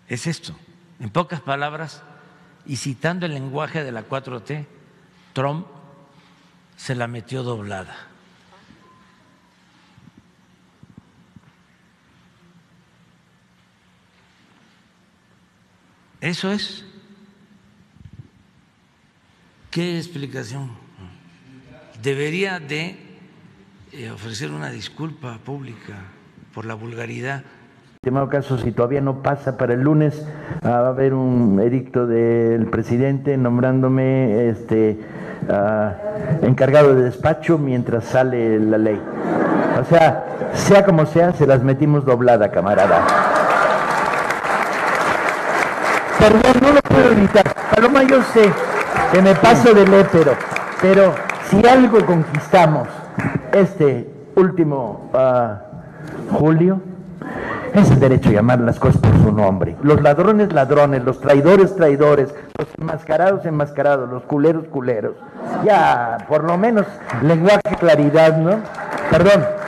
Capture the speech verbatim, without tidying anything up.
es esto. En pocas palabras, y citando el lenguaje de la cuatro T, Trump se la metió doblada. Eso es. ¿Qué explicación? Debería de ofrecer una disculpa pública por la vulgaridad. En todo caso, si todavía no pasa para el lunes, va a haber un edicto del presidente nombrándome este uh, encargado de despacho mientras sale la ley. O sea, sea como sea, se las metimos doblada, camarada. Perdón, no lo puedo evitar. Paloma, yo sé que me paso de lépero, pero si algo conquistamos este último uh, julio, es el derecho a llamar las cosas por su nombre. Los ladrones, ladrones, los traidores, traidores, los enmascarados, enmascarados, los culeros, culeros. Ya, por lo menos, lenguaje, claridad, ¿no? Perdón.